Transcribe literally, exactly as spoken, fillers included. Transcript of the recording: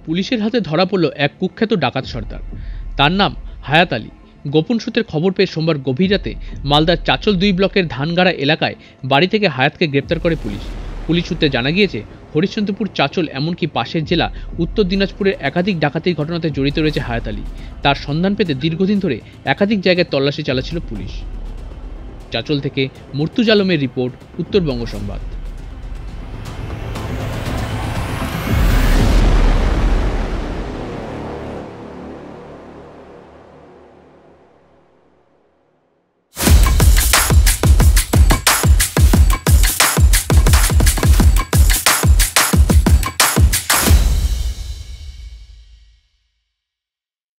পুলিশের হাতে ধরা পড়ল এক কুখ্যাত ডাকাত সর্দার। তার নাম হায়াত আলী। গোপন সূত্রে খবর পেয়ে সোমবার গভীর রাতে মালদার চাচল দুই ব্লকের ধানগাড়া এলাকায় বাড়ি থেকে হায়াতকে গ্রেপ্তার করে পুলিশ। পুলিশ সূত্রে জানা গিয়েছে, হরিশ্চন্দ্রপুর, চাচল এমনকি পাশের জেলা উত্তর দিনাজপুরের একাধিক ডাকাতির ঘটনাতে জড়িত রয়েছে হায়াত আলী। তার সন্ধান পেতে দীর্ঘদিন ধরে একাধিক জায়গায় তল্লাশি চালাচ্ছিল পুলিশ। চাচল থেকে মুর্তুজ আলমের রিপোর্ট, উত্তরবঙ্গ সংবাদ।